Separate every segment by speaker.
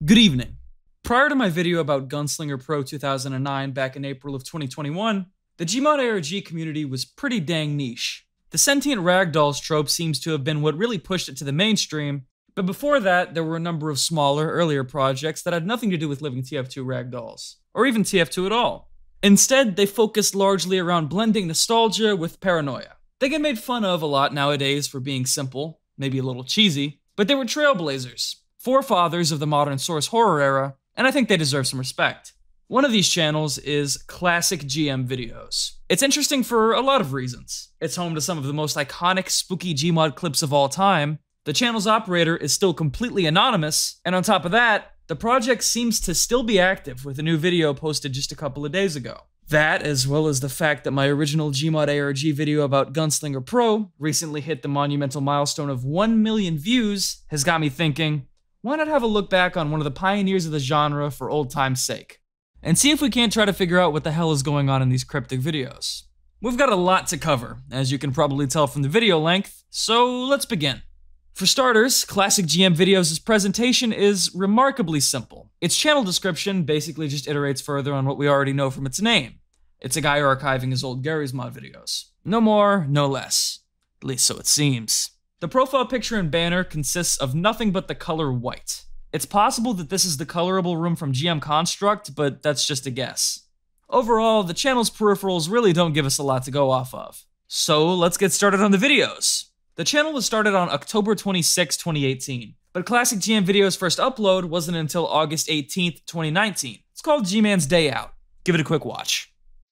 Speaker 1: Good evening. Prior to my video about Gunslinger Pro 2009 back in April of 2021, the GMod ARG community was pretty dang niche. The sentient ragdolls trope seems to have been what really pushed it to the mainstream, but before that, there were a number of smaller, earlier projects that had nothing to do with living TF2 ragdolls, or even TF2 at all. Instead, they focused largely around blending nostalgia with paranoia. They get made fun of a lot nowadays for being simple, maybe a little cheesy, but they were trailblazers, forefathers of the modern source horror era, and I think they deserve some respect. One of these channels is Classic GM Videos. It's interesting for a lot of reasons. It's home to some of the most iconic spooky Gmod clips of all time, the channel's operator is still completely anonymous, and on top of that, the project seems to still be active with a new video posted just a couple of days ago. That, as well as the fact that my original GMod ARG video about Gunslinger Pro recently hit the monumental milestone of 1 million views, has got me thinking, why not have a look back on one of the pioneers of the genre for old time's sake? And see if we can't try to figure out what the hell is going on in these cryptic videos. We've got a lot to cover, as you can probably tell from the video length, so let's begin. For starters, Classic GM Videos' presentation is remarkably simple. Its channel description basically just iterates further on what we already know from its name. It's a guy archiving his old Garry's Mod videos. No more, no less. At least so it seems. The profile picture and banner consists of nothing but the color white. It's possible that this is the colorable room from GM Construct, but that's just a guess. Overall, the channel's peripherals really don't give us a lot to go off of. So let's get started on the videos. The channel was started on October 26, 2018, but Classic GM Video's first upload wasn't until August 18th, 2019. It's called G-Man's Day Out. Give it a quick watch.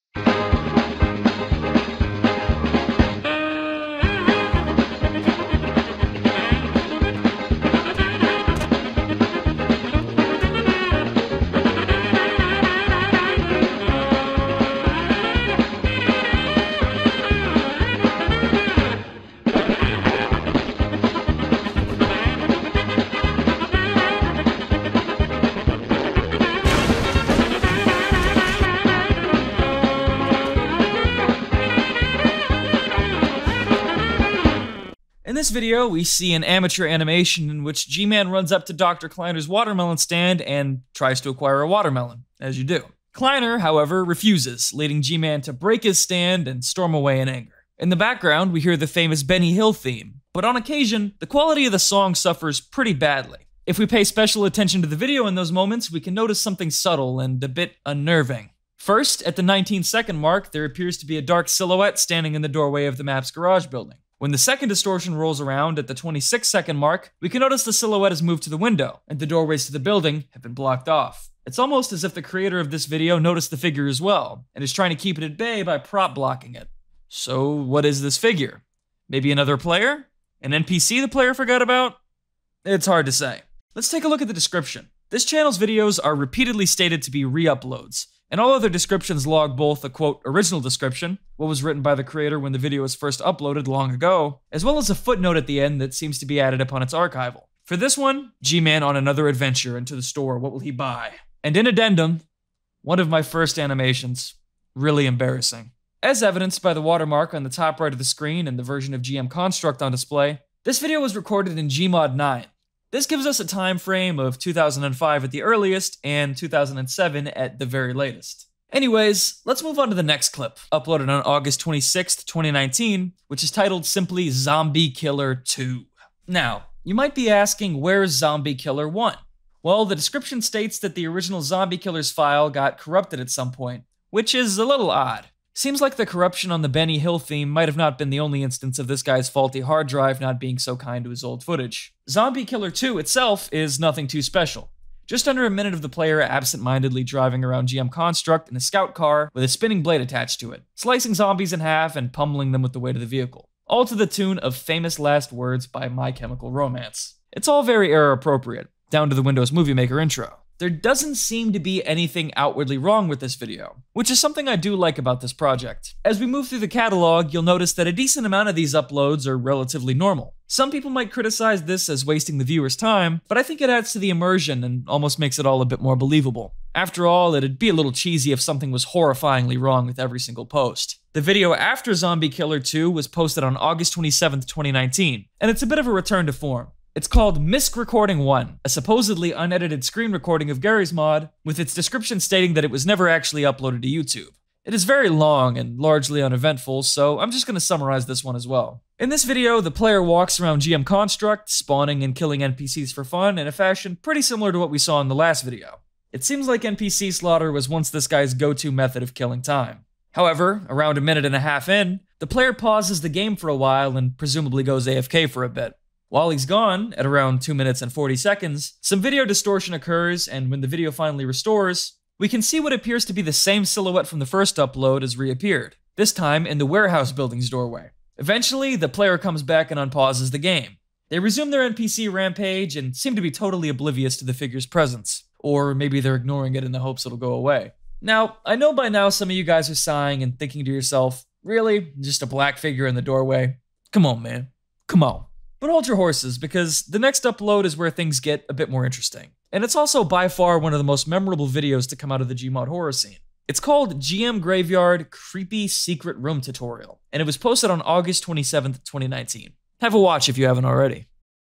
Speaker 1: In this video, we see an amateur animation in which G-Man runs up to Dr. Kleiner's watermelon stand and tries to acquire a watermelon, as you do. Kleiner, however, refuses, leading G-Man to break his stand and storm away in anger. In the background, we hear the famous Benny Hill theme, but on occasion, the quality of the song suffers pretty badly. If we pay special attention to the video in those moments, we can notice something subtle and a bit unnerving. First, at the 19-second mark, there appears to be a dark silhouette standing in the doorway of the map's garage building. When the second distortion rolls around at the 26-second mark, we can notice the silhouette has moved to the window, and the doorways to the building have been blocked off. It's almost as if the creator of this video noticed the figure as well, and is trying to keep it at bay by prop blocking it. So what is this figure? Maybe another player? An NPC the player forgot about? It's hard to say. Let's take a look at the description. This channel's videos are repeatedly stated to be re-uploads, and all other descriptions log both a quote original description, what was written by the creator when the video was first uploaded long ago, as well as a footnote at the end that seems to be added upon its archival. For this one, G-Man on another adventure into the store, what will he buy? And in addendum, one of my first animations. Really embarrassing. As evidenced by the watermark on the top right of the screen and the version of GM Construct on display, this video was recorded in GMod 9. This gives us a time frame of 2005 at the earliest and 2007 at the very latest. Anyways, let's move on to the next clip, uploaded on August 26th, 2019, which is titled simply Zombie Killer 2. Now, you might be asking, where's Zombie Killer 1? Well, the description states that the original Zombie Killers file got corrupted at some point, which is a little odd. Seems like the corruption on the Benny Hill theme might have not been the only instance of this guy's faulty hard drive not being so kind to his old footage. Zombie Killer 2 itself is nothing too special. Just under a minute of the player absent-mindedly driving around GM Construct in a scout car with a spinning blade attached to it, slicing zombies in half and pummeling them with the weight of the vehicle. All to the tune of Famous Last Words by My Chemical Romance. It's all very era-appropriate, down to the Windows Movie Maker intro. There doesn't seem to be anything outwardly wrong with this video, which is something I do like about this project. As we move through the catalog, you'll notice that a decent amount of these uploads are relatively normal. Some people might criticize this as wasting the viewer's time, but I think it adds to the immersion and almost makes it all a bit more believable. After all, it'd be a little cheesy if something was horrifyingly wrong with every single post. The video after Zombie Killer 2 was posted on August 27th, 2019, and it's a bit of a return to form. It's called Misc Recording 1, a supposedly unedited screen recording of Garry's mod, with its description stating that it was never actually uploaded to YouTube. It is very long and largely uneventful, so I'm just going to summarize this one as well. In this video, the player walks around GM Construct, spawning and killing NPCs for fun in a fashion pretty similar to what we saw in the last video. It seems like NPC slaughter was once this guy's go-to method of killing time. However, around a minute and a half in, the player pauses the game for a while and presumably goes AFK for a bit. While he's gone, at around 2 minutes and 40 seconds, some video distortion occurs, and when the video finally restores, we can see what appears to be the same silhouette from the first upload has reappeared, this time in the warehouse building's doorway. Eventually, the player comes back and unpauses the game. They resume their NPC rampage and seem to be totally oblivious to the figure's presence, or maybe they're ignoring it in the hopes it'll go away. Now, I know by now some of you guys are sighing and thinking to yourself, really? Just a black figure in the doorway? Come on, man. Come on. But hold your horses, because the next upload is where things get a bit more interesting. And it's also by far one of the most memorable videos to come out of the GMod horror scene. It's called GM Graveyard Creepy Secret Room Tutorial, and it was posted on August 27th, 2019. Have a watch if you haven't already.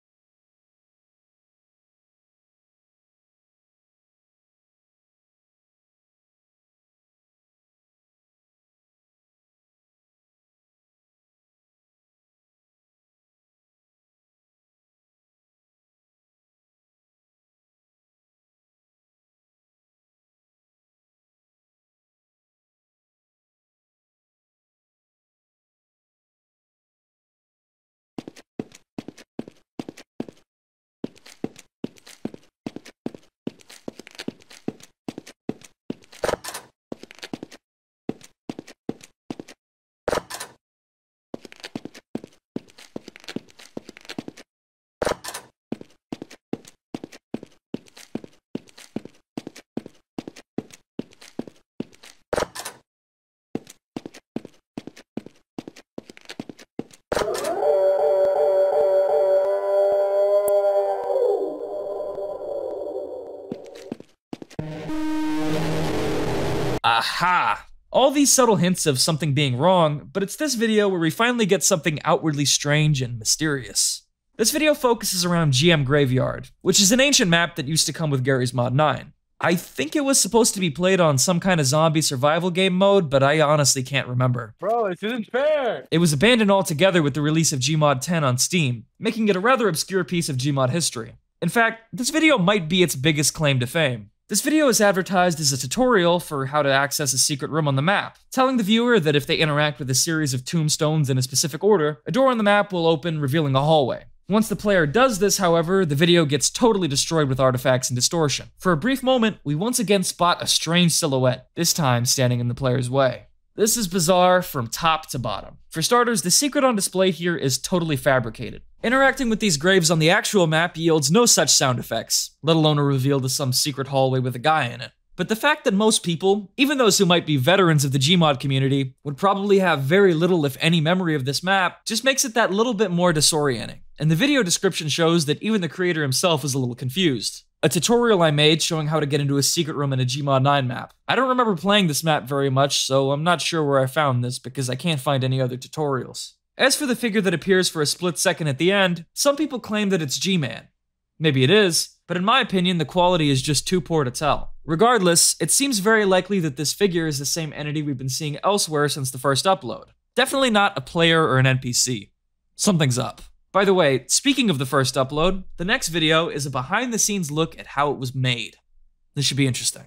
Speaker 1: Aha! All these subtle hints of something being wrong, but it's this video where we finally get something outwardly strange and mysterious. This video focuses around GM Graveyard, which is an ancient map that used to come with Garry's Mod 9. I think it was supposed to be played on some kind of zombie survival game mode, but I honestly can't remember.
Speaker 2: Bro, this isn't fair!
Speaker 1: It was abandoned altogether with the release of GMod 10 on Steam, making it a rather obscure piece of GMod history. In fact, this video might be its biggest claim to fame. This video is advertised as a tutorial for how to access a secret room on the map, telling the viewer that if they interact with a series of tombstones in a specific order, a door on the map will open, revealing a hallway. Once the player does this, however, the video gets totally destroyed with artifacts and distortion. For a brief moment, we once again spot a strange silhouette, this time standing in the player's way. This is bizarre from top to bottom. For starters, the secret on display here is totally fabricated. Interacting with these graves on the actual map yields no such sound effects, let alone a reveal to some secret hallway with a guy in it. But the fact that most people, even those who might be veterans of the GMod community, would probably have very little if any memory of this map just makes it that little bit more disorienting. And the video description shows that even the creator himself is a little confused. A tutorial I made showing how to get into a secret room in a GMod 9 map. I don't remember playing this map very much, so I'm not sure where I found this because I can't find any other tutorials. As for the figure that appears for a split second at the end, some people claim that it's G-Man. Maybe it is, but in my opinion, the quality is just too poor to tell. Regardless, it seems very likely that this figure is the same entity we've been seeing elsewhere since the first upload. Definitely not a player or an NPC. Something's up. By the way, speaking of the first upload, the next video is a behind-the-scenes look at how it was made. This should be interesting.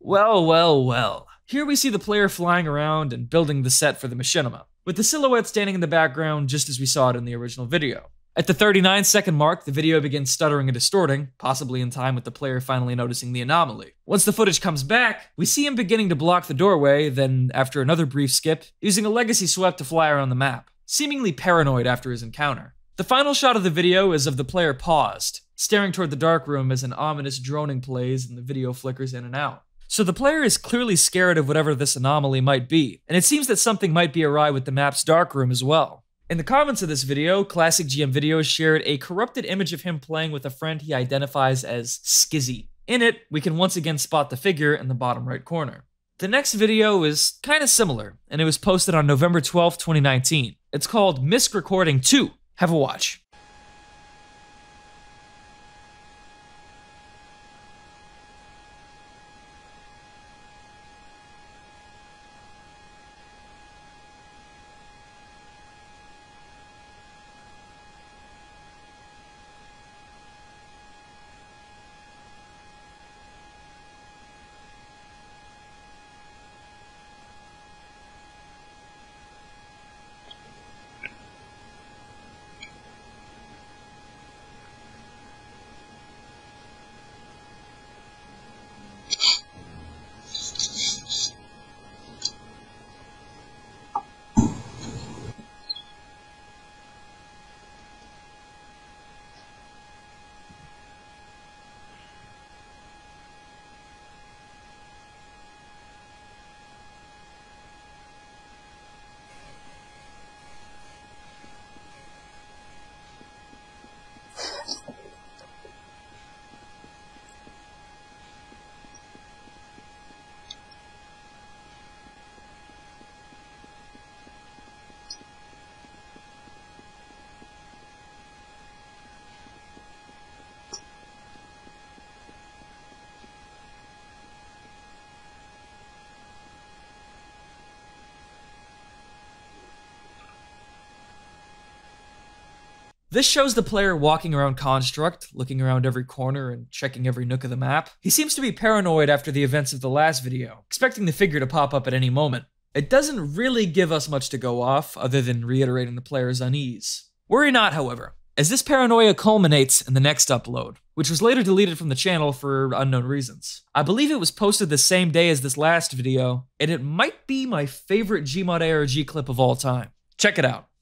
Speaker 1: Well, well, well. Here we see the player flying around and building the set for the machinima, with the silhouette standing in the background just as we saw it in the original video. At the 39-second mark, the video begins stuttering and distorting, possibly in time with the player finally noticing the anomaly. Once the footage comes back, we see him beginning to block the doorway, then, after another brief skip, using a legacy swept to fly around the map, seemingly paranoid after his encounter. The final shot of the video is of the player paused, staring toward the dark room as an ominous droning plays and the video flickers in and out. So the player is clearly scared of whatever this anomaly might be, and it seems that something might be awry with the map's darkroom as well. In the comments of this video, Classic GM Videos shared a corrupted image of him playing with a friend he identifies as Skizzy. In it, we can once again spot the figure in the bottom right corner. The next video is kinda similar, and it was posted on November 12, 2019. It's called Misc Recording 2. Have a watch. This shows the player walking around Construct, looking around every corner and checking every nook of the map. He seems to be paranoid after the events of the last video, expecting the figure to pop up at any moment. It doesn't really give us much to go off, other than reiterating the player's unease. Worry not, however, as this paranoia culminates in the next upload, which was later deleted from the channel for unknown reasons. I believe it was posted the same day as this last video, and it might be my favorite GMod ARG clip of all time. Check it out.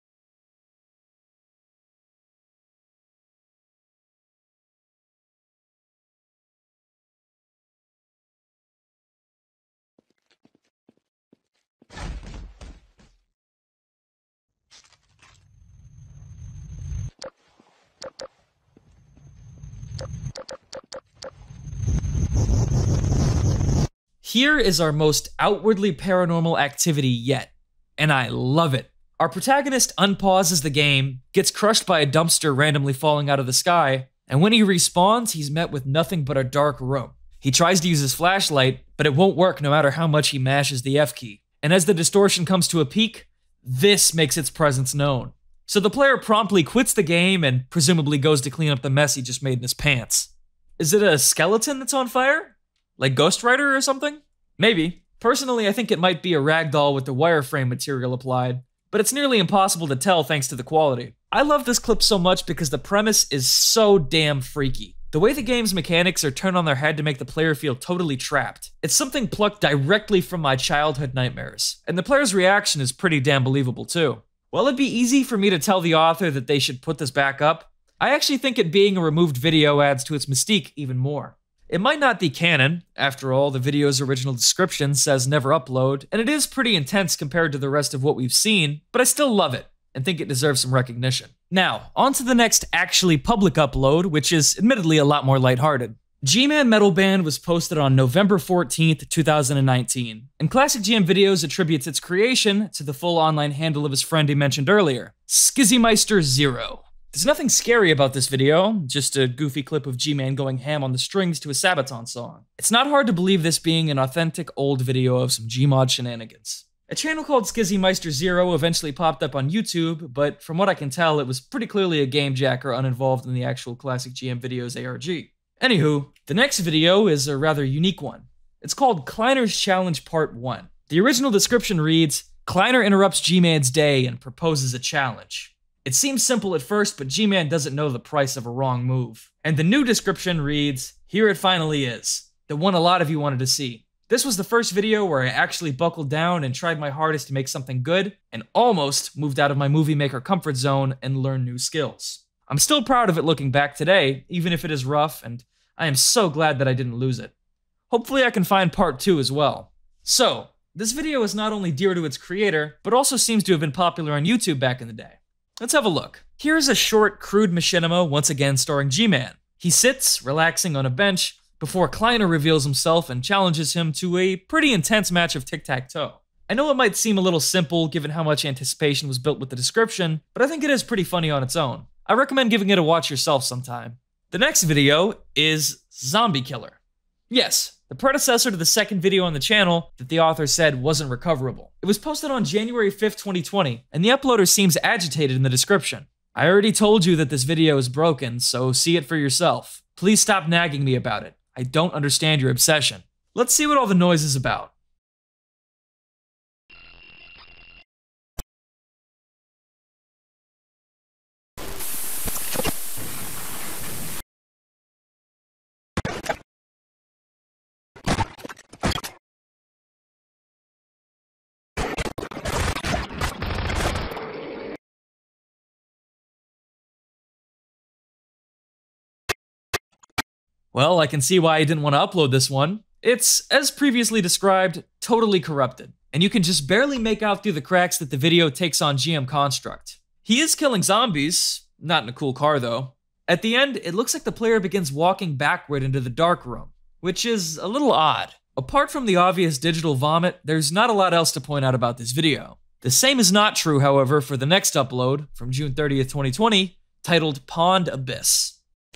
Speaker 1: Here is our most outwardly paranormal activity yet, and I love it. Our protagonist unpauses the game, gets crushed by a dumpster randomly falling out of the sky, and when he respawns, he's met with nothing but a dark room. He tries to use his flashlight, but it won't work no matter how much he mashes the F key. And as the distortion comes to a peak, this makes its presence known. So the player promptly quits the game and presumably goes to clean up the mess he just made in his pants. Is it a skeleton that's on fire? Like Ghost Rider or something? Maybe. Personally, I think it might be a ragdoll with the wireframe material applied, but it's nearly impossible to tell thanks to the quality. I love this clip so much because the premise is so damn freaky. The way the game's mechanics are turned on their head to make the player feel totally trapped. It's something plucked directly from my childhood nightmares, and the player's reaction is pretty damn believable too. While it'd be easy for me to tell the author that they should put this back up, I actually think it being a removed video adds to its mystique even more. It might not be canon, after all, the video's original description says never upload, and it is pretty intense compared to the rest of what we've seen, but I still love it, and think it deserves some recognition. Now, on to the next actually public upload, which is admittedly a lot more lighthearted. G-Man Metal Band was posted on November 14th, 2019, and Classic GM Videos attributes its creation to the full online handle of his friend he mentioned earlier, SkizzyMeister0. There's nothing scary about this video, just a goofy clip of G-Man going ham on the strings to a Sabaton song. It's not hard to believe this being an authentic old video of some Gmod shenanigans. A channel called SkizzyMeister0 eventually popped up on YouTube, but from what I can tell, it was pretty clearly a game jacker uninvolved in the actual Classic GM Videos ARG. Anywho, the next video is a rather unique one. It's called Kleiner's Challenge Part 1. The original description reads, Kleiner interrupts G-Man's day and proposes a challenge. It seems simple at first, but G-Man doesn't know the price of a wrong move. And the new description reads, here it finally is, the one a lot of you wanted to see. This was the first video where I actually buckled down and tried my hardest to make something good, and almost moved out of my movie maker comfort zone and learned new skills. I'm still proud of it looking back today, even if it is rough, and I am so glad that I didn't lose it. Hopefully I can find part 2 as well. So, this video is not only dear to its creator, but also seems to have been popular on YouTube back in the day. Let's have a look. Here's a short, crude machinima, once again starring G-Man. He sits, relaxing on a bench, before Kleiner reveals himself and challenges him to a pretty intense match of tic-tac-toe. I know it might seem a little simple given how much anticipation was built with the description, but I think it is pretty funny on its own. I recommend giving it a watch yourself sometime. The next video is Zombie Killer. Yes, the predecessor to the second video on the channel that the author said wasn't recoverable. It was posted on January 5th, 2020, and the uploader seems agitated in the description. I already told you that this video is broken, so see it for yourself. Please stop nagging me about it. I don't understand your obsession. Let's see what all the noise is about. Well, I can see why I didn't want to upload this one. It's, as previously described, totally corrupted, and you can just barely make out through the cracks that the video takes on GM Construct. He is killing zombies, not in a cool car though. At the end, it looks like the player begins walking backward into the dark room, which is a little odd. Apart from the obvious digital vomit, there's not a lot else to point out about this video. The same is not true, however, for the next upload, from June 30th, 2020, titled Pond Abyss.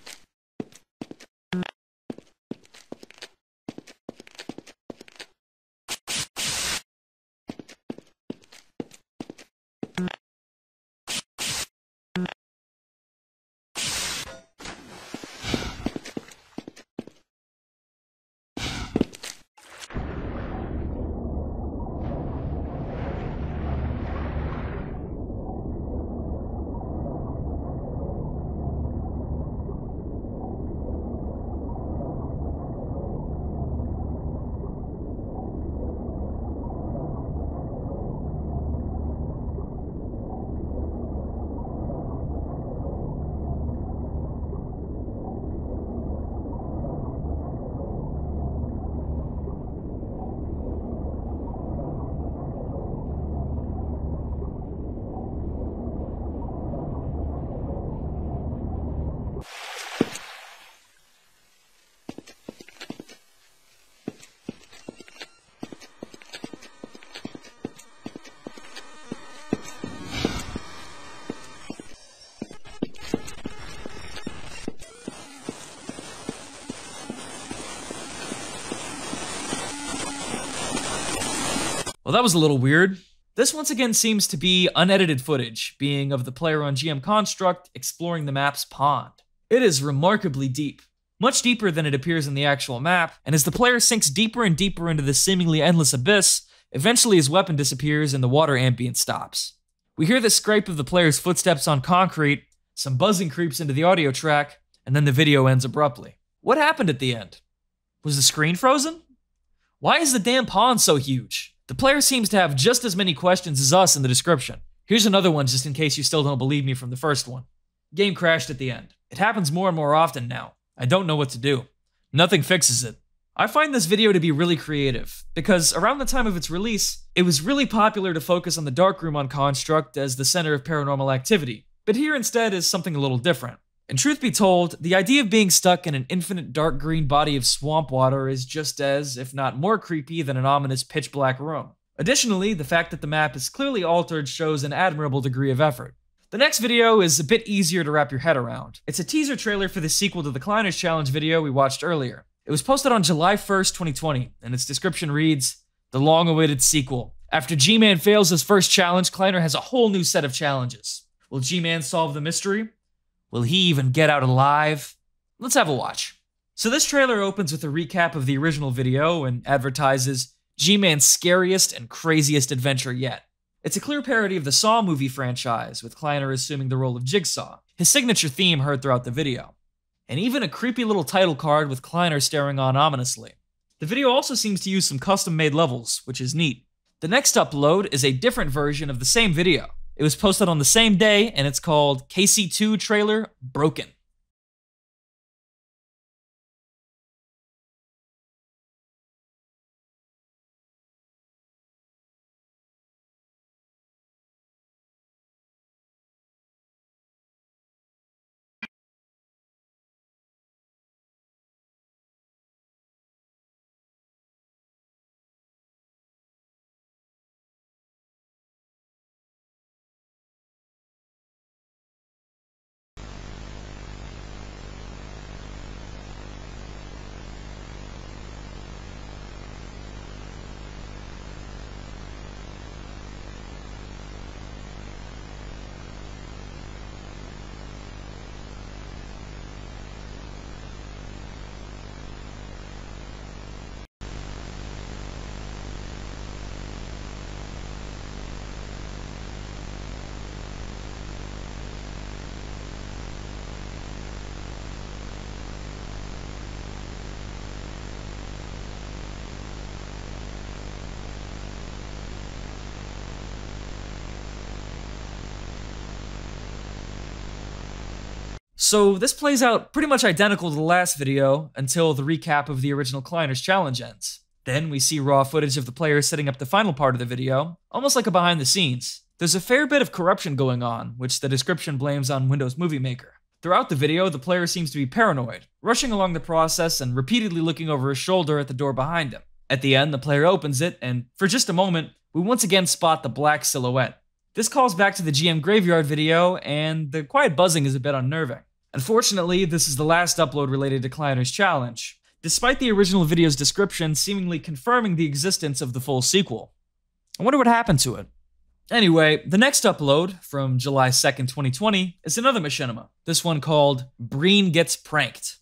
Speaker 1: Well, that was a little weird. This once again seems to be unedited footage, being of the player on GM Construct exploring the map's pond. It is remarkably deep, much deeper than it appears in the actual map, and as the player sinks deeper and deeper into the seemingly endless abyss, eventually his weapon disappears and the water ambient stops. We hear the scrape of the player's footsteps on concrete, some buzzing creeps into the audio track, and then the video ends abruptly. What happened at the end? Was the screen frozen? Why is the damn pond so huge? The player seems to have just as many questions as us in the description. Here's another one just in case you still don't believe me from the first one. Game crashed at the end. It happens more and more often now. I don't know what to do. Nothing fixes it. I find this video to be really creative, because around the time of its release, it was really popular to focus on the darkroom on Construct as the center of paranormal activity, but here instead is something a little different. And truth be told, the idea of being stuck in an infinite dark green body of swamp water is just as, if not more creepy than an ominous pitch black room. Additionally, the fact that the map is clearly altered shows an admirable degree of effort. The next video is a bit easier to wrap your head around. It's a teaser trailer for the sequel to the Kleiner's Challenge video we watched earlier. It was posted on July 1st, 2020, and its description reads, "The long-awaited sequel. After G-Man fails his first challenge, Kleiner has a whole new set of challenges. Will G-Man solve the mystery? Will he even get out alive? Let's have a watch." So this trailer opens with a recap of the original video and advertises G-Man's scariest and craziest adventure yet. It's a clear parody of the Saw movie franchise, with Kleiner assuming the role of Jigsaw, his signature theme heard throughout the video. And even a creepy little title card with Kleiner staring on ominously. The video also seems to use some custom-made levels, which is neat. The next upload is a different version of the same video. It was posted on the same day, and it's called KC2 Trailer Broken. So this plays out pretty much identical to the last video until the recap of the original Kleiner's challenge ends. Then we see raw footage of the players setting up the final part of the video, almost like a behind the scenes. There's a fair bit of corruption going on, which the description blames on Windows Movie Maker. Throughout the video, the player seems to be paranoid, rushing along the process and repeatedly looking over his shoulder at the door behind him. At the end, the player opens it, and for just a moment, we once again spot the black silhouette. This calls back to the GM Graveyard video, and the quiet buzzing is a bit unnerving. Unfortunately, this is the last upload related to Kleiner's challenge, despite the original video's description seemingly confirming the existence of the full sequel. I wonder what happened to it. Anyway, the next upload, from July 2nd, 2020, is another machinima, this one called Breen Gets Pranked.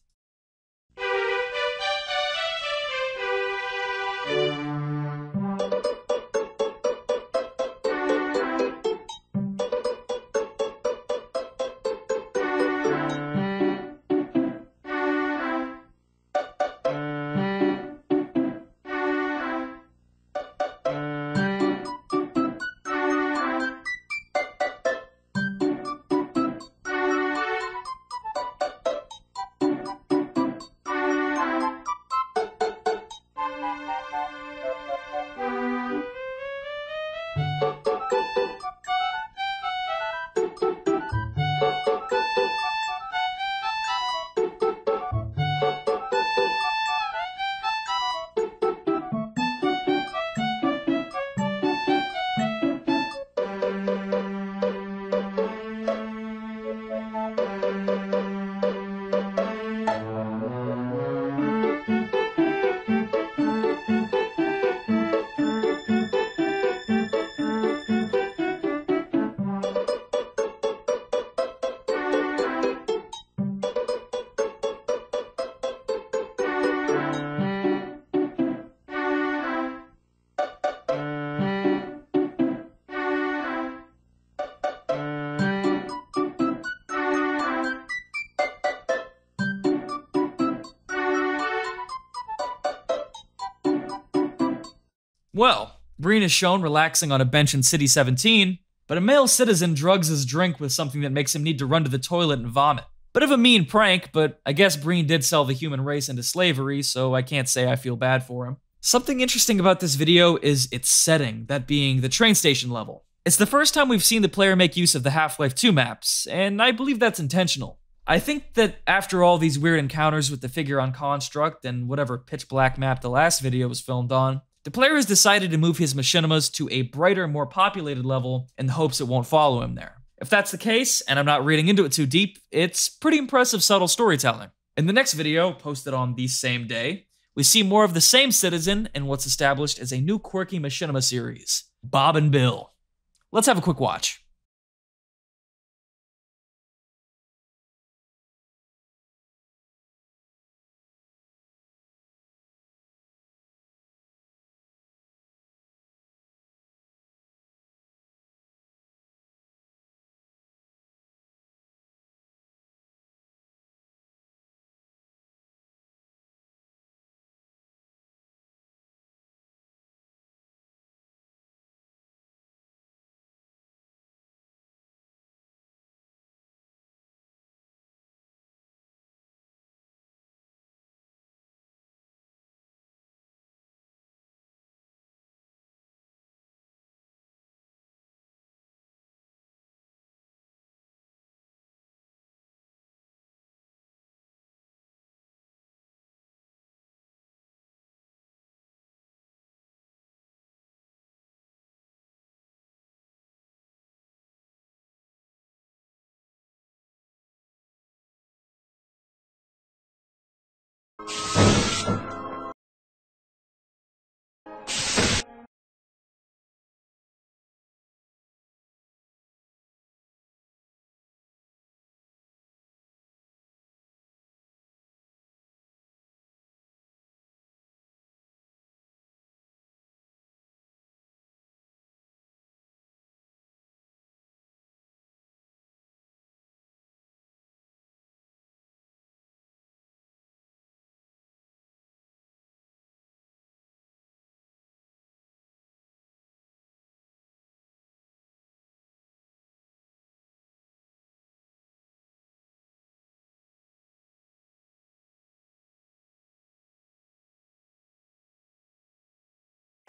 Speaker 1: Well, Breen is shown relaxing on a bench in City 17, but a male citizen drugs his drink with something that makes him need to run to the toilet and vomit. Bit of a mean prank, but I guess Breen did sell the human race into slavery, so I can't say I feel bad for him. Something interesting about this video is its setting, that being the train station level. It's the first time we've seen the player make use of the Half-Life 2 maps, and I believe that's intentional. I think that after all these weird encounters with the figure on Construct and whatever pitch black map the last video was filmed on, the player has decided to move his machinimas to a brighter, more populated level in the hopes it won't follow him there. If that's the case, and I'm not reading into it too deep, it's pretty impressive subtle storytelling. In the next video, posted on the same day, we see more of the same citizen in what's established as a new quirky machinima series, Bob and Bill. Let's have a quick watch.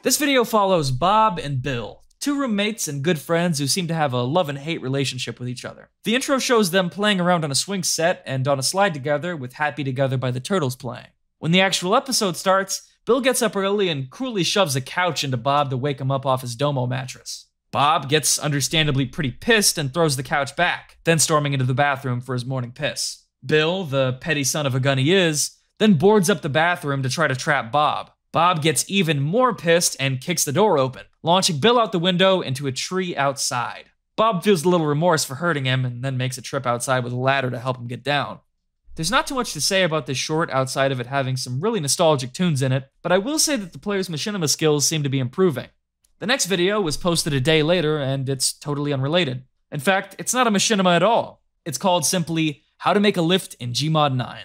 Speaker 1: This video follows Bob and Bill, two roommates and good friends who seem to have a love and hate relationship with each other. The intro shows them playing around on a swing set and on a slide together with Happy Together by the Turtles playing. When the actual episode starts, Bill gets up early and cruelly shoves a couch into Bob to wake him up off his domo mattress. Bob gets understandably pretty pissed and throws the couch back, then storming into the bathroom for his morning piss. Bill, the petty son of a gun he is, then boards up the bathroom to try to trap Bob. Bob gets even more pissed and kicks the door open, launching Bill out the window into a tree outside. Bob feels a little remorse for hurting him and then makes a trip outside with a ladder to help him get down. There's not too much to say about this short outside of it having some really nostalgic tunes in it, but I will say that the player's machinima skills seem to be improving. The next video was posted a day later and it's totally unrelated. In fact, it's not a machinima at all. It's called simply How to Make a Lift in GMod 9.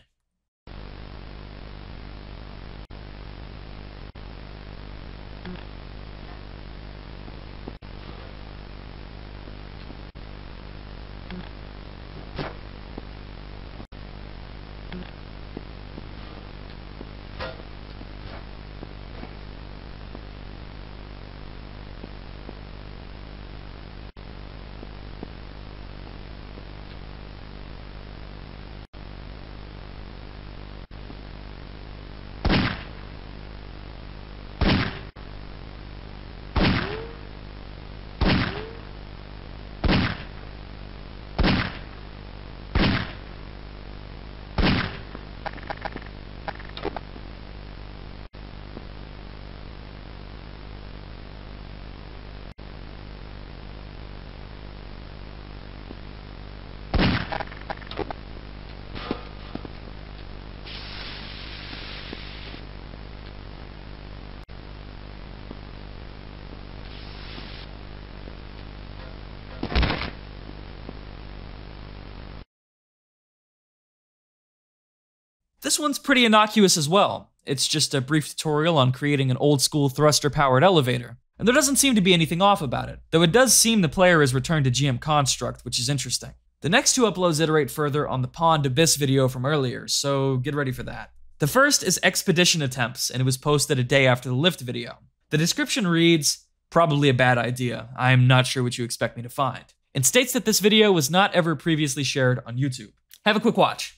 Speaker 1: This one's pretty innocuous as well. It's just a brief tutorial on creating an old-school thruster-powered elevator, and there doesn't seem to be anything off about it, though it does seem the player has returned to GM Construct, which is interesting. The next two uploads iterate further on the Pond Abyss video from earlier, so get ready for that. The first is Expedition Attempts, and it was posted a day after the lift video. The description reads, "Probably a bad idea. I'm not sure what you expect me to find," and states that this video was not ever previously shared on YouTube. Have a quick watch.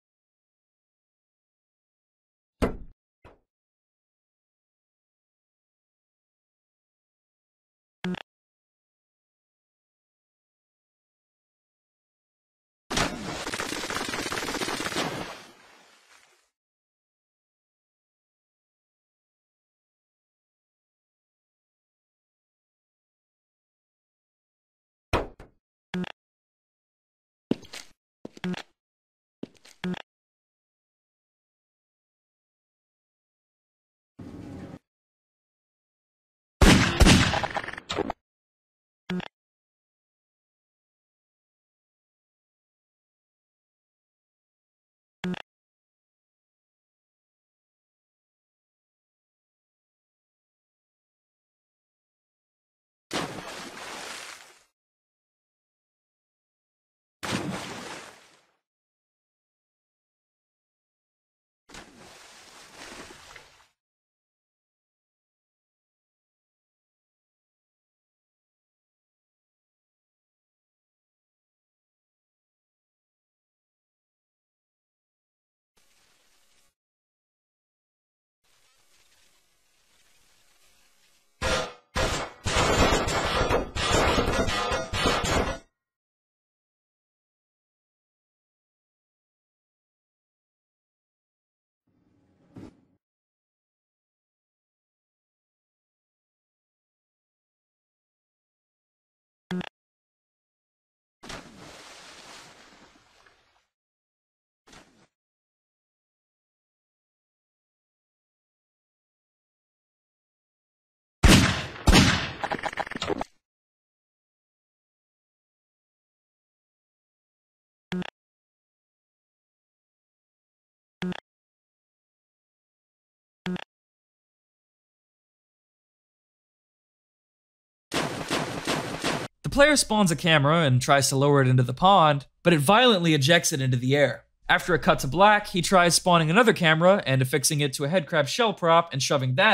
Speaker 1: The player spawns a camera and tries to lower it into the pond, but it violently ejects it into the air. After it cuts to black, he tries spawning another camera and affixing it to a headcrab shell prop and shoving that in.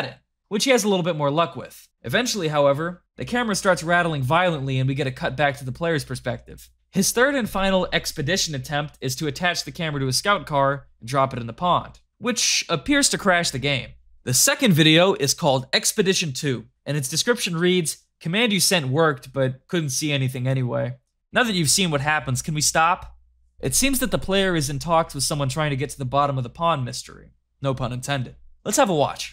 Speaker 1: which he has a little bit more luck with. Eventually, however, the camera starts rattling violently and we get a cut back to the player's perspective. His third and final expedition attempt is to attach the camera to a scout car and drop it in the pond, which appears to crash the game. The second video is called Expedition 2, and its description reads, "Command you sent worked, but couldn't see anything anyway. Now that you've seen what happens, can we stop?" It seems that the player is in talks with someone trying to get to the bottom of the pond mystery. No pun intended. Let's have a watch.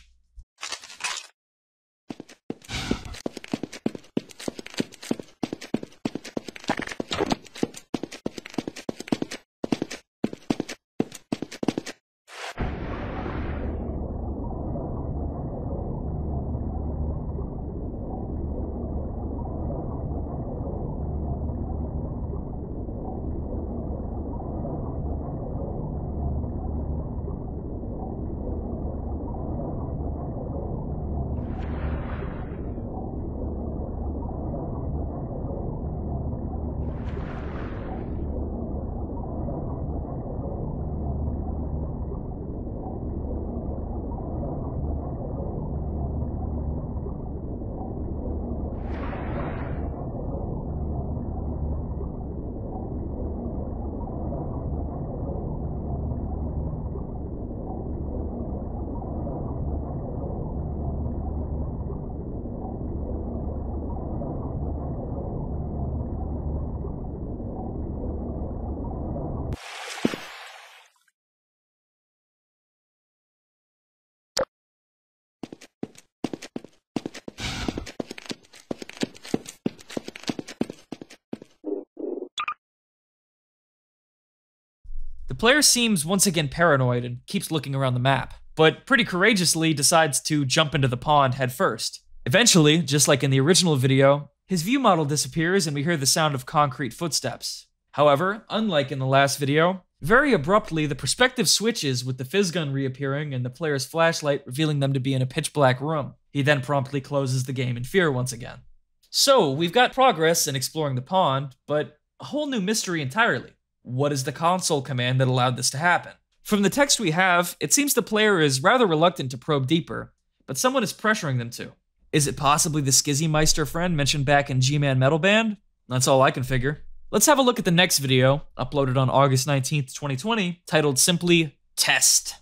Speaker 1: The player seems once again paranoid and keeps looking around the map, but pretty courageously decides to jump into the pond head first. Eventually, just like in the original video, his view model disappears and we hear the sound of concrete footsteps. However, unlike in the last video, very abruptly the perspective switches with the fizz gun reappearing and the player's flashlight revealing them to be in a pitch black room. He then promptly closes the game in fear once again. So, we've got progress in exploring the pond, but a whole new mystery entirely. What is the console command that allowed this to happen? From the text we have, it seems the player is rather reluctant to probe deeper, but someone is pressuring them to. Is it possibly the Skizzy friend mentioned back in GMod Metal Band? That's all I can figure. Let's have a look at the next video, uploaded on August 19th, 2020, titled simply, Test.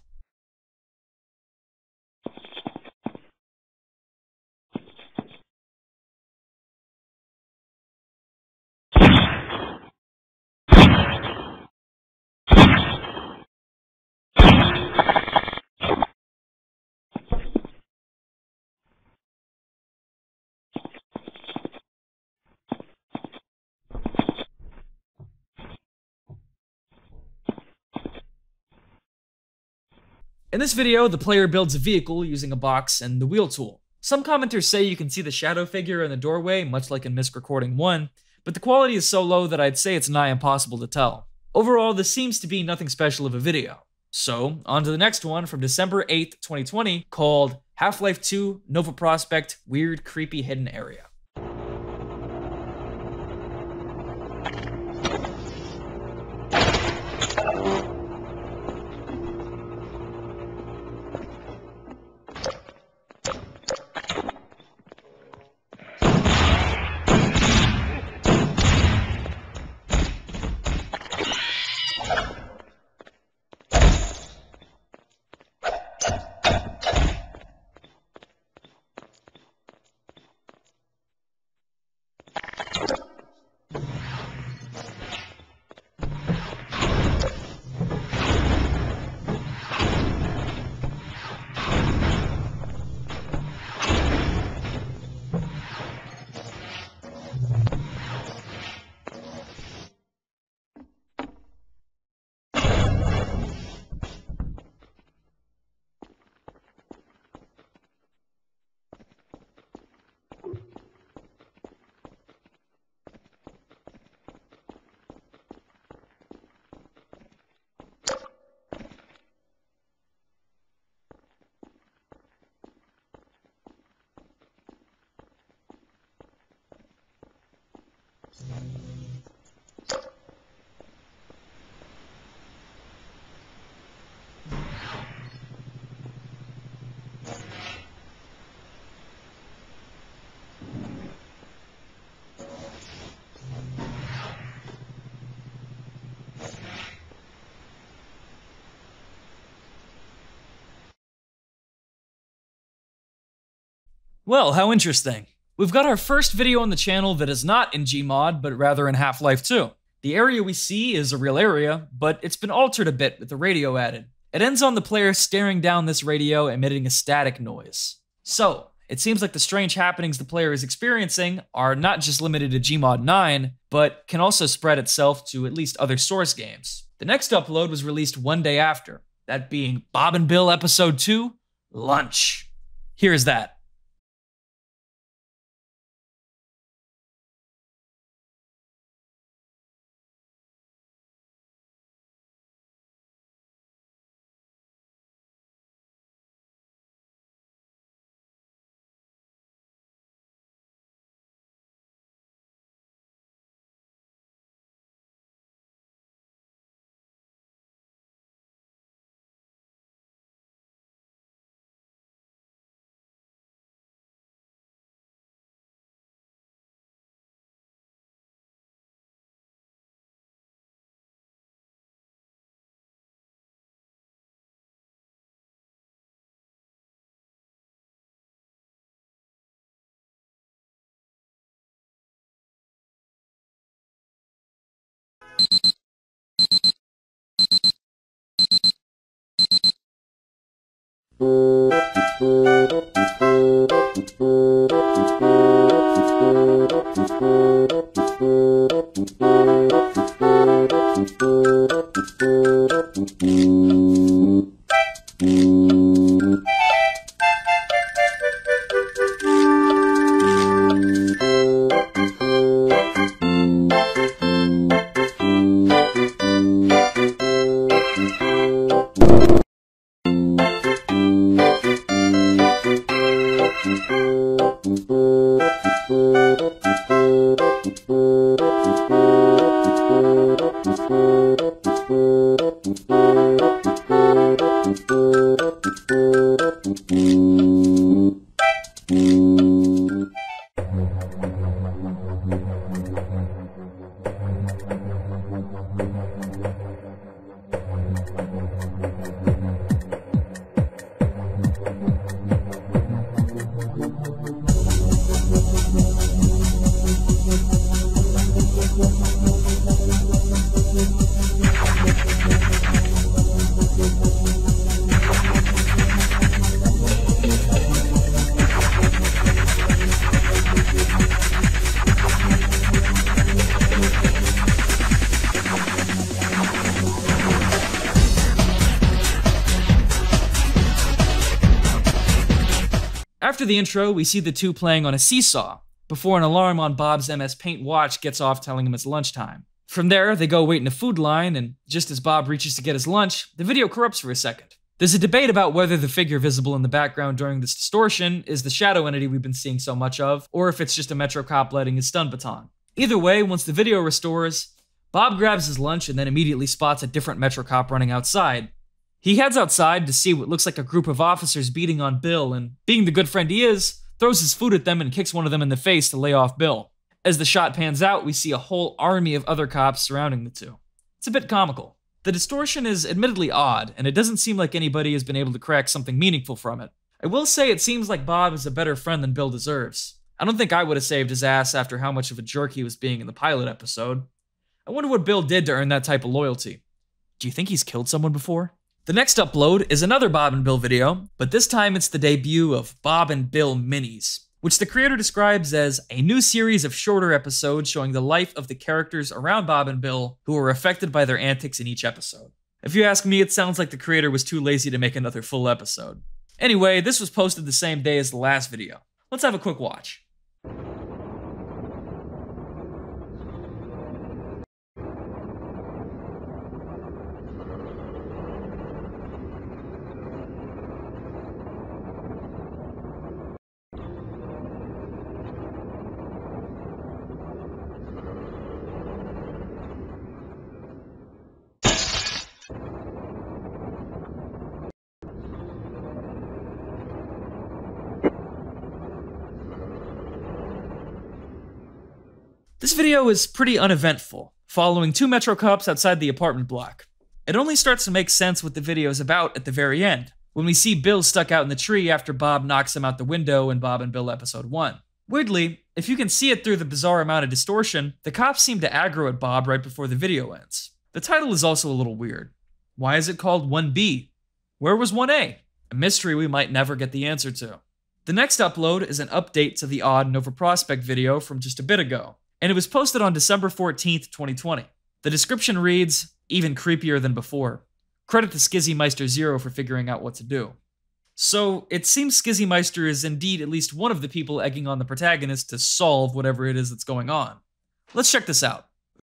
Speaker 1: In this video, the player builds a vehicle using a box and the wheel tool. Some commenters say you can see the shadow figure in the doorway, much like in Misc Recording 1, but the quality is so low that I'd say it's nigh impossible to tell. Overall, this seems to be nothing special of a video. So, on to the next one from December 8th, 2020, called Half-Life 2 Nova Prospekt Weird Creepy Hidden Area. Well, how interesting. We've got our first video on the channel that is not in GMod, but rather in Half-Life 2. The area we see is a real area, but it's been altered a bit with the radio added. It ends on the player staring down this radio, emitting a static noise. So, it seems like the strange happenings the player is experiencing are not just limited to GMod 9, but can also spread itself to at least other source games. The next upload was released one day after, that being Bob and Bill Episode 2, Lunch. Here's that. After the intro, we see the two playing on a seesaw, before an alarm on Bob's MS Paint watch gets off telling him it's lunchtime. From there, they go wait in a food line, and just as Bob reaches to get his lunch, the video corrupts for a second. There's a debate about whether the figure visible in the background during this distortion is the shadow entity we've been seeing so much of, or if it's just a Metro cop letting his stun baton. Either way, once the video restores, Bob grabs his lunch and then immediately spots a different Metro cop running outside. He heads outside to see what looks like a group of officers beating on Bill, and being the good friend he is, throws his food at them and kicks one of them in the face to lay off Bill. As the shot pans out, we see a whole army of other cops surrounding the two. It's a bit comical. The distortion is admittedly odd, and it doesn't seem like anybody has been able to crack something meaningful from it. I will say it seems like Bob is a better friend than Bill deserves. I don't think I would have saved his ass after how much of a jerk he was being in the pilot episode. I wonder what Bill did to earn that type of loyalty. Do you think he's killed someone before? The next upload is another Bob and Bill video, but this time it's the debut of Bob and Bill Minis, which the creator describes as a new series of shorter episodes showing the life of the characters around Bob and Bill who were affected by their antics in each episode. If you ask me, it sounds like the creator was too lazy to make another full episode. Anyway, this was posted the same day as the last video. Let's have a quick watch. This video is pretty uneventful, following two Metro cops outside the apartment block. It only starts to make sense what the video is about at the very end, when we see Bill stuck out in the tree after Bob knocks him out the window in Bob and Bill episode 1. Weirdly, if you can see it through the bizarre amount of distortion, the cops seem to aggro at Bob right before the video ends. The title is also a little weird. Why is it called 1B? Where was 1A? A mystery we might never get the answer to. The next upload is an update to the Odd Nova Prospect video from just a bit ago, and it was posted on December 14th, 2020. The description reads, even creepier than before. Credit to SkizzyMeister0 for figuring out what to do. So, it seems SkizzyMeister is indeed at least one of the people egging on the protagonist to solve whatever it is that's going on. Let's check this out.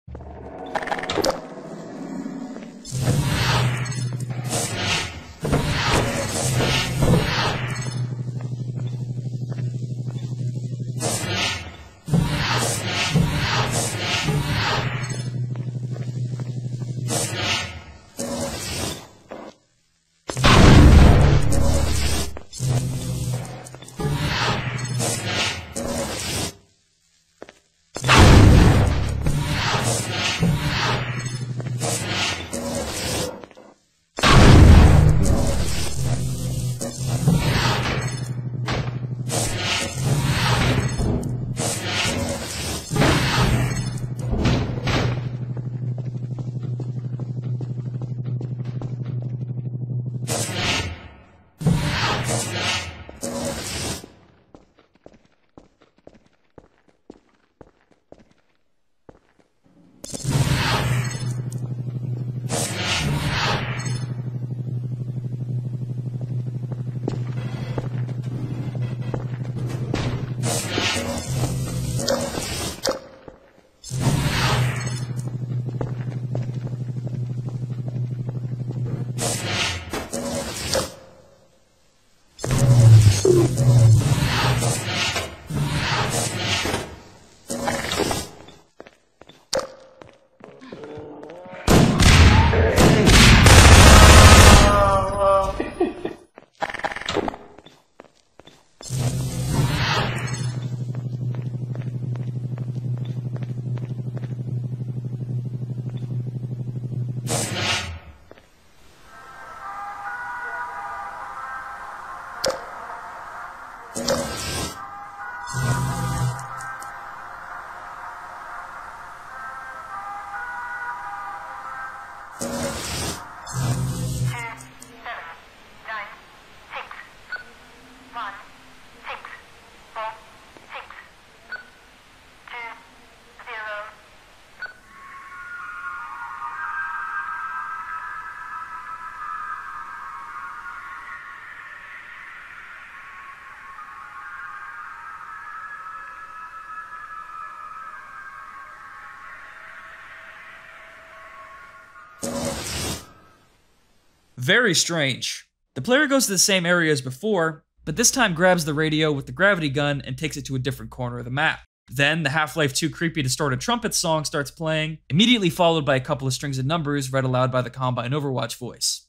Speaker 1: Very strange. The player goes to the same area as before, but this time grabs the radio with the gravity gun and takes it to a different corner of the map. Then the Half-Life 2 creepy distorted trumpet song starts playing, immediately followed by a couple of strings of numbers read aloud by the Combine Overwatch voice.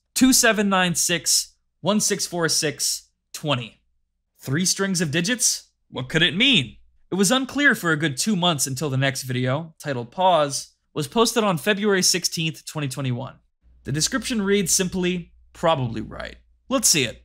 Speaker 1: 2796, 1646, 20. 3 strings of digits? What could it mean? It was unclear for a good 2 months until the next video, titled Pause, was posted on February 16th, 2021. The description reads simply, probably right. Let's see it.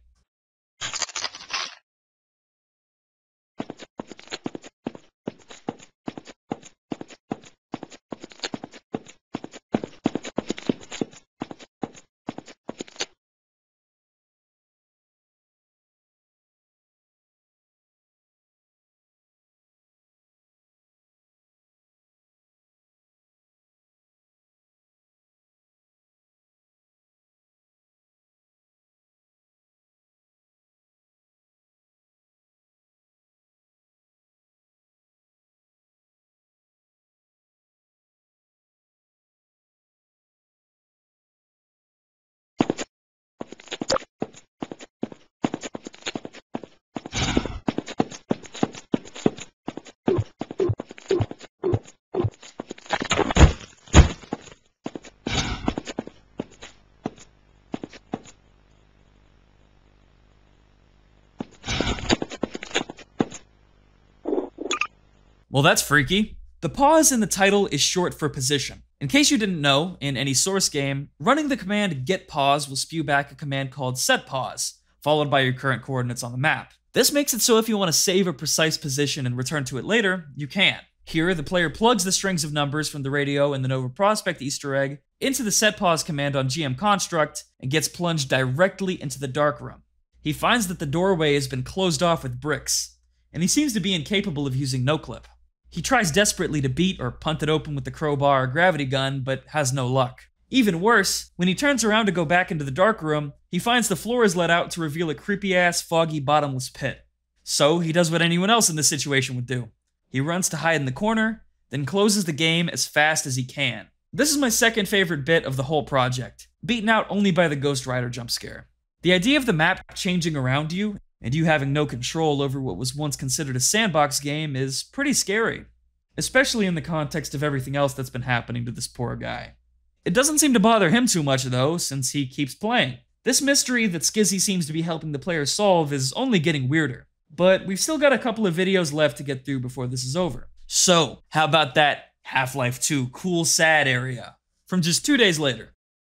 Speaker 1: Well, that's freaky. The pause in the title is short for position. In case you didn't know, in any source game, running the command getPause will spew back a command called setPause, followed by your current coordinates on the map. This makes it so if you want to save a precise position and return to it later, you can. Here, the player plugs the strings of numbers from the radio and the Nova Prospect Easter egg into the setPause command on GM Construct and gets plunged directly into the darkroom. He finds that the doorway has been closed off with bricks, and he seems to be incapable of using noclip. He tries desperately to beat or punt it open with the crowbar or gravity gun, but has no luck. Even worse, when he turns around to go back into the darkroom, he finds the floor is let out to reveal a creepy-ass, foggy, bottomless pit. So he does what anyone else in this situation would do. He runs to hide in the corner, then closes the game as fast as he can. This is my second favorite bit of the whole project, beaten out only by the Ghost Rider jump scare. The idea of the map changing around you, and you having no control over what was once considered a sandbox game is pretty scary, especially in the context of everything else that's been happening to this poor guy. It doesn't seem to bother him too much though, since he keeps playing. This mystery that Skizzy seems to be helping the player solve is only getting weirder, but we've still got a couple of videos left to get through before this is over. So, how about that Half-Life 2 cool sad area from just 2 days later?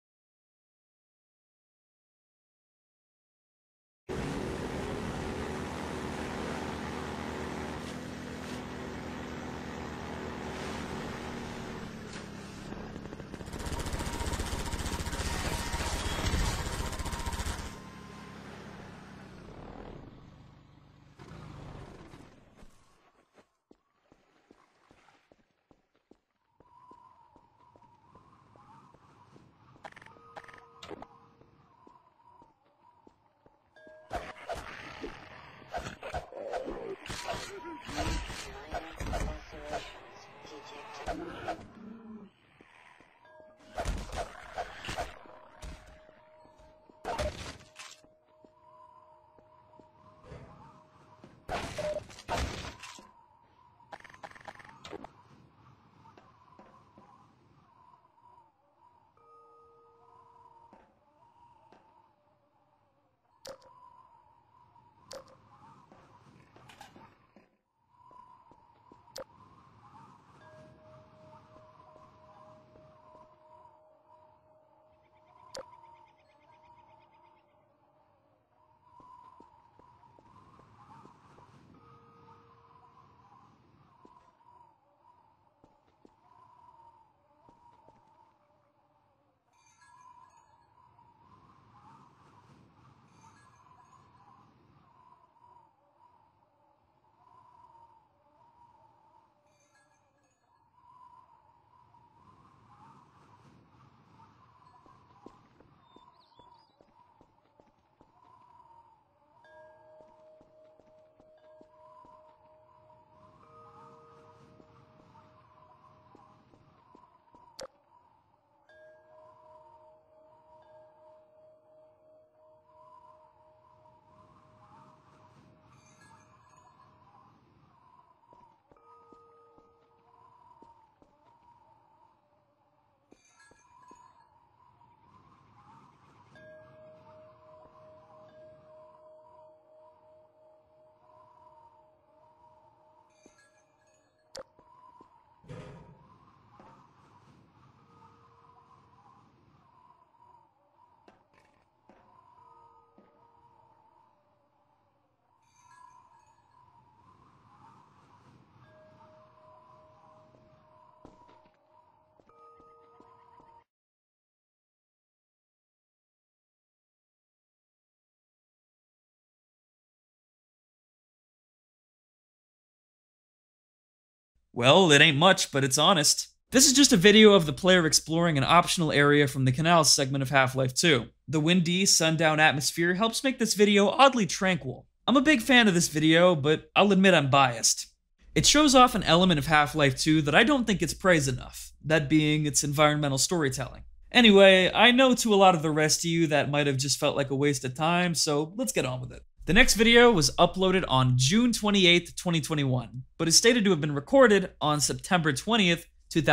Speaker 1: Well, it ain't much, but it's honest. This is just a video of the player exploring an optional area from the canals segment of Half-Life 2. The windy, sundown atmosphere helps make this video oddly tranquil. I'm a big fan of this video, but I'll admit I'm biased. It shows off an element of Half-Life 2 that I don't think gets praised enough, that being its environmental storytelling. Anyway, I know to a lot of the rest of you that might have just felt like a waste of time, so let's get on with it. The next video was uploaded on June 28th, 2021, but is stated to have been recorded on September 20th,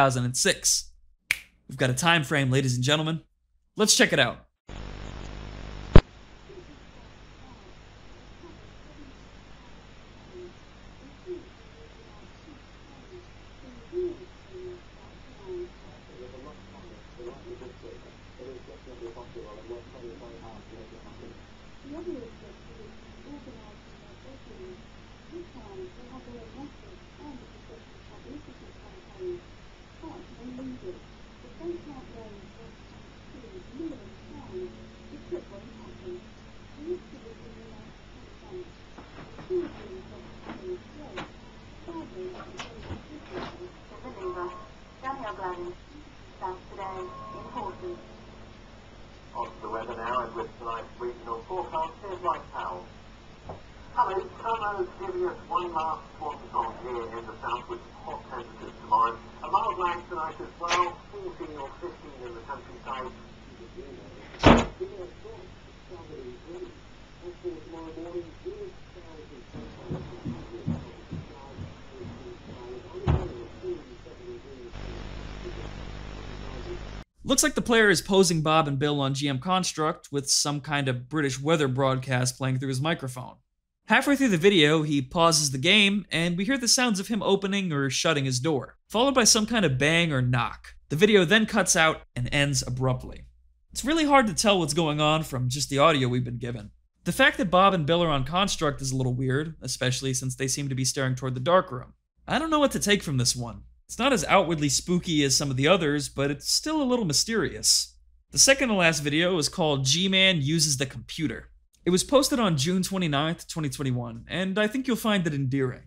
Speaker 1: 2006. We've got a time frame, ladies and gentlemen. Let's check it out.
Speaker 2: On to the weather now, and with tonight's regional forecast, here's Mike Powell. Hello, Tomo's giving us one last spot on here in the south with hot temperatures tomorrow. A mild lag tonight as well, 14 or 15 in the countryside.
Speaker 1: Looks like the player is posing Bob and Bill on GM Construct with some kind of British weather broadcast playing through his microphone. Halfway through the video, he pauses the game, and we hear the sounds of him opening or shutting his door, followed by some kind of bang or knock. The video then cuts out and ends abruptly. It's really hard to tell what's going on from just the audio we've been given. The fact that Bob and Bill are on Construct is a little weird, especially since they seem to be staring toward the darkroom. I don't know what to take from this one. It's not as outwardly spooky as some of the others, but it's still a little mysterious. The second to last video is called G-Man Uses the Computer. It was posted on June 29th, 2021, and I think you'll find it endearing.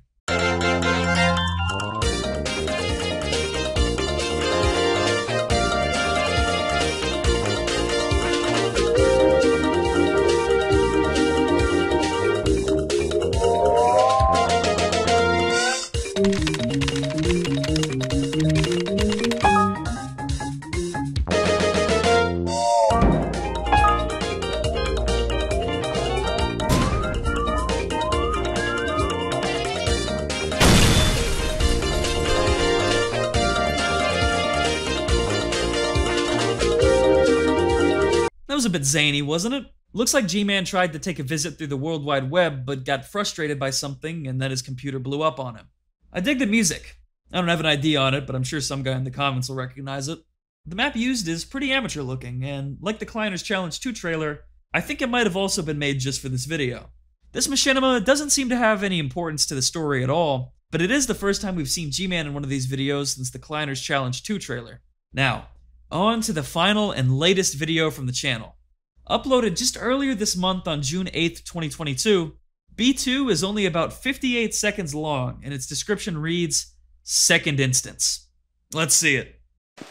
Speaker 1: That was a bit zany, wasn't it? Looks like G-Man tried to take a visit through the World Wide Web, but got frustrated by something, and then his computer blew up on him. I dig the music. I don't have an ID on it, but I'm sure some guy in the comments will recognize it. The map used is pretty amateur looking, and like the Climbers Challenge 2 trailer, I think it might have also been made just for this video. This machinima doesn't seem to have any importance to the story at all, but it is the first time we've seen G-Man in one of these videos since the Climbers Challenge 2 trailer. Now, on to the final and latest video from the channel. Uploaded just earlier this month on June 8th, 2022, B2 is only about 58 seconds long, and its description reads, "Second instance." Let's see it.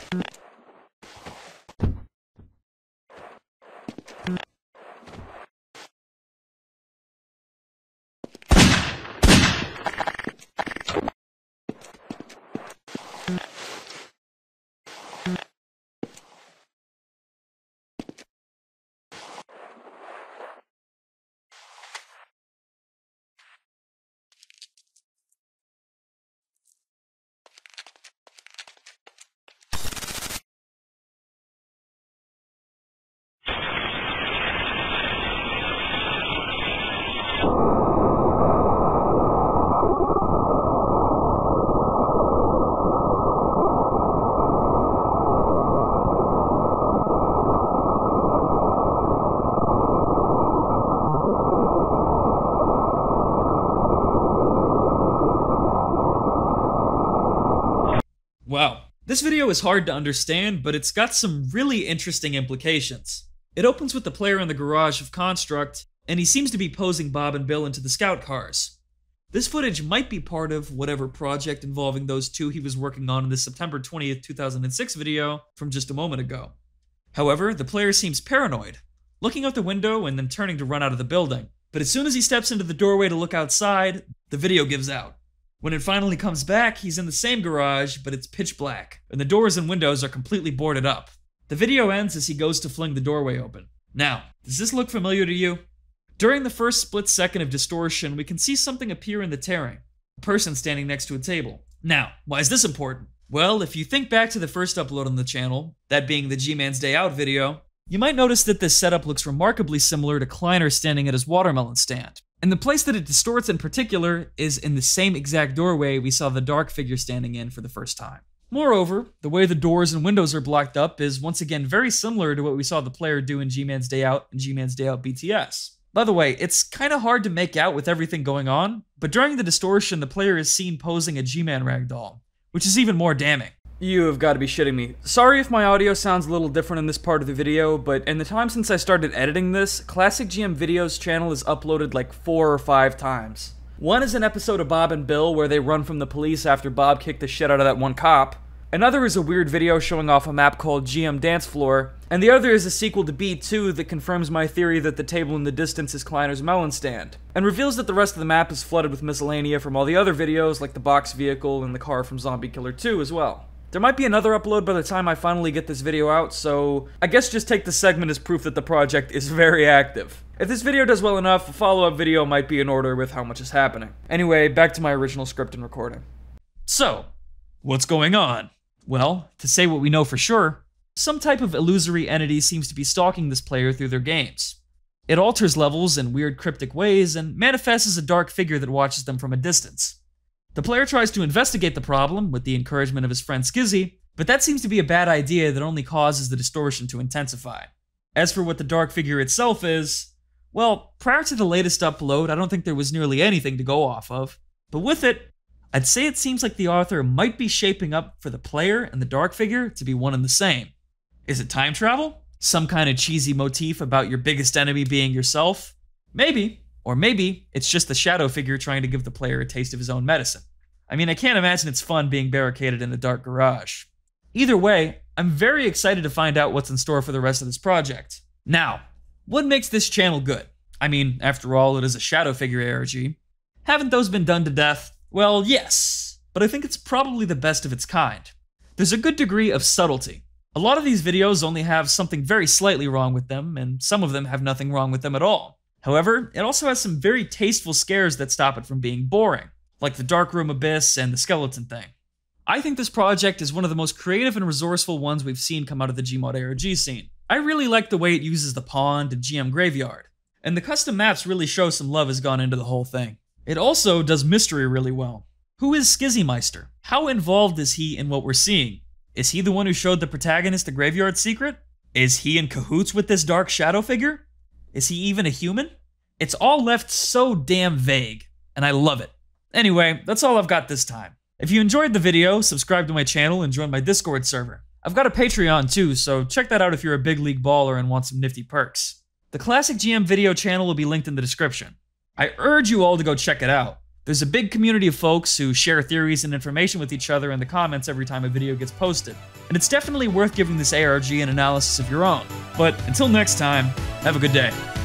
Speaker 1: Wow. This video is hard to understand, but it's got some really interesting implications. It opens with the player in the garage of Construct, and he seems to be posing Bob and Bill into the scout cars. This footage might be part of whatever project involving those two he was working on in the September 20th, 2006 video from just a moment ago. However, the player seems paranoid, looking out the window and then turning to run out of the building. But as soon as he steps into the doorway to look outside, the video gives out. When it finally comes back, he's in the same garage, but it's pitch black, and the doors and windows are completely boarded up. The video ends as he goes to fling the doorway open. Now, does this look familiar to you? During the first split second of distortion, we can see something appear in the tearing. A person standing next to a table. Now, why is this important? Well, if you think back to the first upload on the channel, that being the G-Man's Day Out video, you might notice that this setup looks remarkably similar to Kleiner standing at his watermelon stand. And the place that it distorts in particular is in the same exact doorway we saw the dark figure standing in for the first time. Moreover, the way the doors and windows are blocked up is once again very similar to what we saw the player do in G-Man's Day Out and G-Man's Day Out BTS. By the way, it's kind of hard to make out with everything going on, but during the distortion, the player is seen posing a G-Man ragdoll, which is even more damning. You have got to be shitting me. Sorry if my audio sounds a little different in this part of the video, but in the time since I started editing this, Classic GM Video's channel is uploaded like 4 or 5 times. One is an episode of Bob and Bill where they run from the police after Bob kicked the shit out of that one cop. Another is a weird video showing off a map called GM Dance Floor, and the other is a sequel to B2 that confirms my theory that the table in the distance is Kleiner's melon stand, and reveals that the rest of the map is flooded with miscellanea from all the other videos like the box vehicle and the car from Zombie Killer 2 as well. There might be another upload by the time I finally get this video out, so I guess just take this segment as proof that the project is very active. If this video does well enough, a follow-up video might be in order with how much is happening. Anyway, back to my original script and recording. So, what's going on? Well, to say what we know for sure, some type of illusory entity seems to be stalking this player through their games. It alters levels in weird cryptic ways and manifests as a dark figure that watches them from a distance. The player tries to investigate the problem with the encouragement of his friend Skizzy, but that seems to be a bad idea that only causes the distortion to intensify. As for what the dark figure itself is, well, prior to the latest upload, I don't think there was nearly anything to go off of, but with it, I'd say it seems like the author might be shaping up for the player and the dark figure to be one and the same. Is it time travel? Some kind of cheesy motif about your biggest enemy being yourself? Maybe. Or maybe it's just the shadow figure trying to give the player a taste of his own medicine. I mean, I can't imagine it's fun being barricaded in a dark garage. Either way, I'm very excited to find out what's in store for the rest of this project. Now, what makes this channel good? I mean, after all, it is a shadow figure ARG. Haven't those been done to death? Well, yes, but I think it's probably the best of its kind. There's a good degree of subtlety. A lot of these videos only have something very slightly wrong with them, and some of them have nothing wrong with them at all. However, it also has some very tasteful scares that stop it from being boring, like the darkroom abyss and the skeleton thing. I think this project is one of the most creative and resourceful ones we've seen come out of the GMod ARG scene. I really like the way it uses the pond and GM graveyard, and the custom maps really show some love has gone into the whole thing. It also does mystery really well. Who is Skizzymeister? How involved is he in what we're seeing? Is he the one who showed the protagonist the graveyard secret? Is he in cahoots with this dark shadow figure? Is he even a human? It's all left so damn vague, and I love it. Anyway, that's all I've got this time. If you enjoyed the video, subscribe to my channel and join my Discord server. I've got a Patreon too, so check that out if you're a big league baller and want some nifty perks. The Classic GM video channel will be linked in the description. I urge you all to go check it out. There's a big community of folks who share theories and information with each other in the comments every time a video gets posted. And it's definitely worth giving this ARG an analysis of your own. But until next time, have a good day.